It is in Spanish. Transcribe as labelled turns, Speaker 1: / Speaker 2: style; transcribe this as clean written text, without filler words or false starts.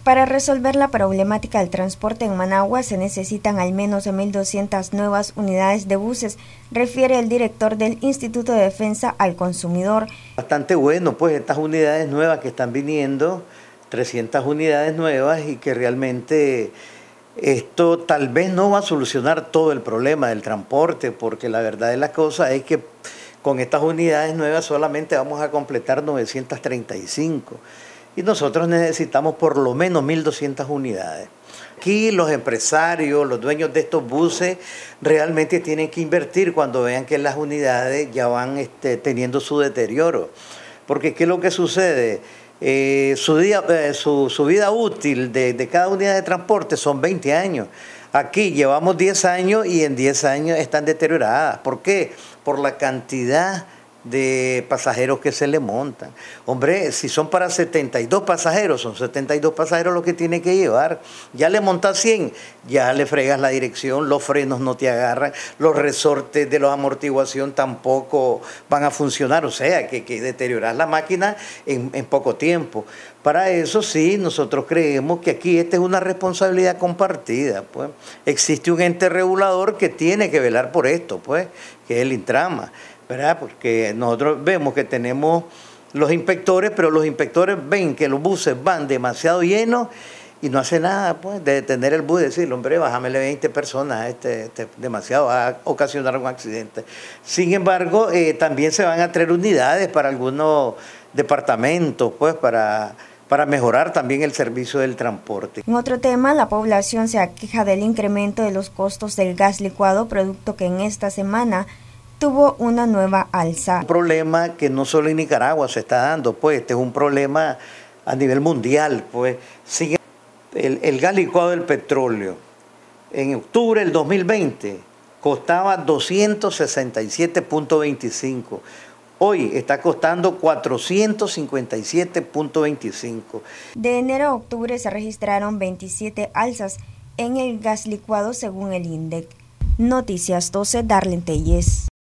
Speaker 1: Para resolver la problemática del transporte en Managua se necesitan al menos 1.200 nuevas unidades de buses, refiere el director del Instituto de Defensa al Consumidor.
Speaker 2: Bastante bueno, pues estas unidades nuevas que están viniendo, 300 unidades nuevas, y que realmente esto tal vez no va a solucionar todo el problema del transporte, porque la verdad de las cosas es que con estas unidades nuevas solamente vamos a completar 935. Y nosotros necesitamos por lo menos 1.200 unidades. Aquí los empresarios, los dueños de estos buses, realmente tienen que invertir cuando vean que las unidades ya van teniendo su deterioro. Porque ¿qué es lo que sucede? Su vida útil de cada unidad de transporte son 20 años. Aquí llevamos 10 años y en 10 años están deterioradas. ¿Por qué? Por la cantidad de pasajeros que se le montan. Hombre, si son para 72 pasajeros, son 72 pasajeros los que tiene que llevar. Ya le montas 100, ya le fregas la dirección, los frenos no te agarran, los resortes de la amortiguación tampoco van a funcionar, o sea, que deterioras la máquina en poco tiempo. Para eso sí, nosotros creemos que aquí esta es una responsabilidad compartida, pues. Existe un ente regulador que tiene que velar por esto, pues, que es el Intrama, ¿verdad? Porque nosotros vemos que tenemos los inspectores, pero los inspectores ven que los buses van demasiado llenos y no hace nada, pues, de detener el bus y decirle, hombre, bájamele 20 personas, demasiado, va a ocasionar un accidente. Sin embargo, también se van a traer unidades para algunos departamentos, pues, para mejorar también el servicio del transporte.
Speaker 1: En otro tema, la población se aqueja del incremento de los costos del gas licuado, producto que en esta semana tuvo una nueva alza.
Speaker 2: Un problema que no solo en Nicaragua se está dando, pues este es un problema a nivel mundial, pues. El gas licuado del petróleo en octubre del 2020 costaba 267.25. Hoy está costando 457.25.
Speaker 1: De enero a octubre se registraron 27 alzas en el gas licuado según el INDEC. Noticias 12, Darlene Telles.